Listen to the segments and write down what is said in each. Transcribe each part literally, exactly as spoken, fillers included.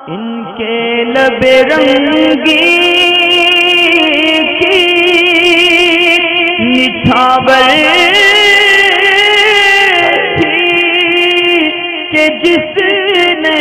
ان کے لب رنگی کی نچھاور تھی کہ جس نے۔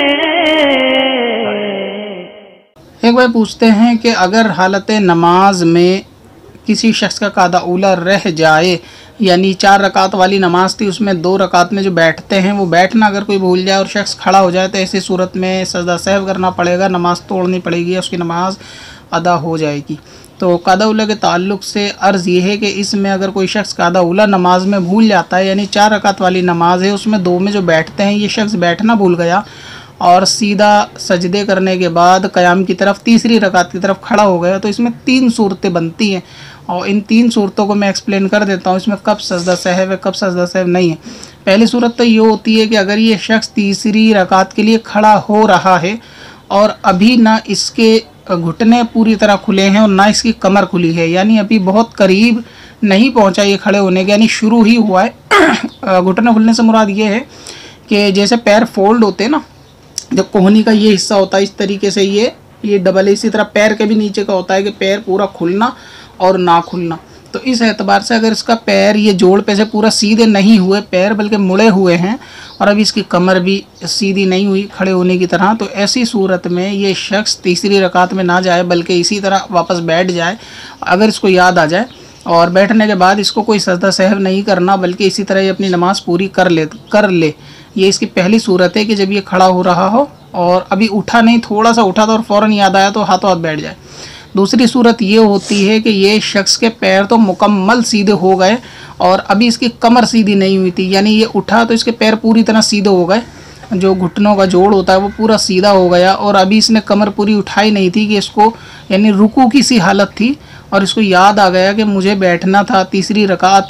ایک بھائی پوچھتے ہیں کہ اگر حالت نماز میں کسی شخص کا قاعدہ اولا رہ جائے، یعنی چار رکعت والی نماز تھی، اس میں دو رکعت میں جو بیٹھتے ہیں وہ بیٹھنا اگر کوئی بھول جائے اور شخص کھڑا ہو جائے تو ایسی صورت میں سجدہ سہو کرنا پڑے گا، نماز توڑنی پڑے گی، اس کی نماز ادا ہو جائے گی۔ تو قاعدہ اولا کے تعلق سے عرض یہ ہے کہ اس میں اگر کوئی شخص قاعدہ اولا نماز میں بھول جاتا ہے، یعنی چار رکعت والی نماز ہے، اس میں دو میں جو بیٹھتے ہیں یہ شخص بیٹھنا بھول گیا اور سیدھا سجدے کرنے کے بعد قیام کی طرف تیسری رکعت کی طرف کھڑا ہو گیا، تو اس میں تین صورتیں بنتی ہیں اور ان تین صورتوں کو میں ایکسپلین کر دیتا ہوں، اس میں کب سجدہ سہو ہے کب سجدہ سہو نہیں ہے۔ پہلی صورت تو یہ ہوتی ہے کہ اگر یہ شخص تیسری رکعت کے لیے کھڑا ہو رہا ہے اور ابھی نہ اس کے گھٹنے پوری طرح کھلے ہیں اور نہ اس کی کمر کھلی ہے، یعنی ابھی بہت قریب نہیں پہنچا یہ کھڑے ہونے کے، یعنی شروع ہی ہوا ہے۔ گھٹنے کھلنے سے مراد یہ ہے کہ جیسے پیر فولڈ ہوتے ہیں نا، جب کوہنی کا یہ حصہ ہوتا ہے اس طریقے سے یہ یہ ڈبل ہے، اسی طرح پیر کے بھی نیچے کا ہوتا ہے کہ پیر پورا کھلنا اور نہ کھلنا۔ تو اس اعتبار سے اگر اس کا پیر یہ جوڑ پہ سے پورا سیدھے نہیں ہوئے پیر بلکہ مڑے ہوئے ہیں اور ابھی اس کی کمر بھی سیدھی نہیں ہوئی کھڑے ہونے کی طرح، تو ایسی صورت میں یہ شخص تیسری رکعت میں نہ جائے بلکہ اسی طرح واپس بیٹھ جائے اگر اس کو یاد آ جائے، اور بیٹھنے کے بعد اس کو کوئی سجدہ سہو نہیں کرنا بلکہ اسی طرح یہ اپنی نماز پوری کر لے کر لے یہ اس کی پہلی صورت ہے کہ جب یہ کھڑا ہو رہا ہو اور ابھی اٹھا نہیں، تھوڑا سا اٹھا تھا اور فوراً یاد آیا تو ہاتھوں ہاتھ بیٹھ جائے۔ دوسری صورت یہ ہوتی ہے کہ یہ شخص کے پیر تو مکمل سیدھے ہو گئے اور ابھی اس کی کمر سیدھی نہیں ہوئی تھی، یعنی یہ اٹھا تو اس کے پیر پوری طرح سیدھے ہو گئے، جو گھٹنوں کا جوڑ ہوتا ہے وہ پورا سیدھا ہو گیا اور ابھی اس نے کمر پوری اٹھائی نہیں تھی کہ اس کو، یعنی رکوع کی سی حالت تھی اور اس کو یاد آ گیا کہ مجھے بیٹھنا تھا، تیسری رکعت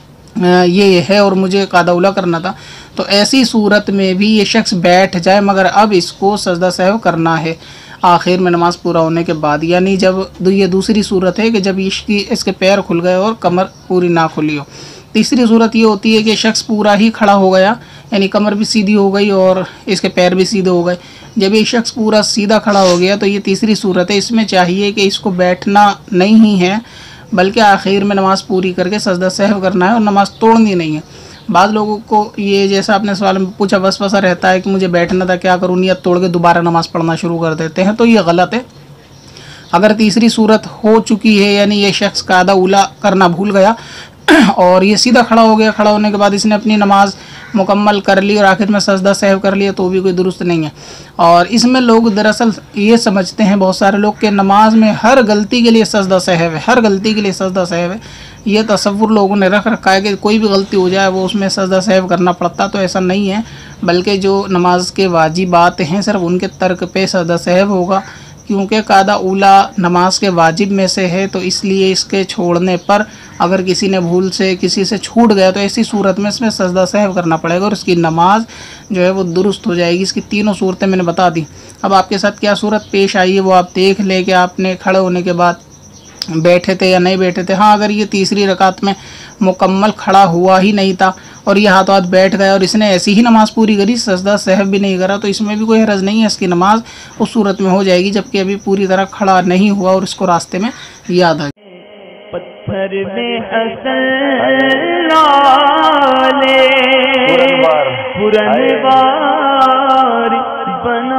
یہ ہے اور مجھے قاعدہ اولا کرنا تھا، تو ایسی صورت میں بھی یہ شخص بیٹھ جائے مگر اب اس کو سجدہ سہو کرنا ہے آخر میں نماز پورا ہونے کے بعد، یعنی جب یہ دوسری صورت ہے کہ جب اس کی اس کے پیر کھل گئے اور کمر پوری نہ کھلی ہو۔ تیسری صورت یہ ہوتی ہے کہ شخص پورا ہی کھڑا ہو گیا، یعنی کمر بھی سیدھی ہو گئی اور اس کے پیر بھی سیدھے ہو گئے۔ جب یہ شخص پورا سیدھا کھڑا ہو گیا تو یہ تیسری صورت ہے، اس میں چاہیے کہ اس کو بیٹھنا نہیں ہی ہے بلکہ آخر میں نماز پوری کر کے سجدہ سہو کرنا ہے اور نماز توڑنی نہیں ہے۔ بعض لوگوں کو یہ جیسا آپ نے سوال میں پوچھا وسوسہ رہتا ہے کہ مجھے بیٹھنا تھا کیا کروں، نیت توڑ کے دوبارہ نماز پڑھنا شروع کر دیتے ہیں، تو یہ غلط ہے۔ اگر تیسری صورت ہو چکی ہے یعنی یہ شخص قاعدہ اولا کرنا بھول گیا اور یہ سیدھا کھڑا ہو گیا، کھڑا ہونے کے بعد اس نے اپنی نماز مکمل کر لی اور آخر میں سجدہ سہو کر لیا تو بھی کوئی درست نہیں ہے۔ اور اس میں لوگ دراصل یہ سمجھتے ہیں بہت سارے لوگ کہ نماز میں ہر غلطی کے لیے سجدہ سہو ہے، ہر غلطی کے لیے سجدہ سہو ہے، یہ تصور لوگوں نے رکھ رکھا ہے کہ کوئی بھی غلطی ہو جائے وہ اس میں سجدہ سہو کرنا پڑتا، تو ایسا نہیں ہے، بلکہ جو نماز کے واجبات ہیں صرف ان کے ترک پہ سجدہ سہو ہوگا، کیونکہ قاعدہ اولا نماز کے واجب میں سے ہے، تو اس لیے اس کے چھوڑنے پر اگر کسی نے بھول سے کسی سے چھوٹ گیا تو ایسی صورت میں اس میں سجدہ سہو کرنا پڑے گا اور اس کی نماز جو ہے وہ درست ہو جائے گی۔ اس کی تینوں صورتیں میں نے بتا دی۔ اب آپ کے ساتھ کیا صورت پیش آئی ہے وہ آپ دیکھ لیں کہ آپ نے کھڑے ہونے کے بعد بیٹھے تھے یا نہیں بیٹھے تھے۔ ہاں اگر یہ تیسری رکعت میں مکمل کھڑا ہوا ہی نہیں تھا اور یہ ہاتھ ہاتھ بیٹھ گیا اور اس نے ایسی ہی نماز پوری کری، سجدہ سہو بھی نہیں کرا، تو اس میں بھی کوئی حرج نہیں ہے، اس کی نماز اس صورت میں ہو جائے گی جبکہ ابھی پوری طرح کھڑا نہیں ہوا اور اس کو راستے میں یاد آ گیا۔ پتھر میں حسن لالے پرنوار بنا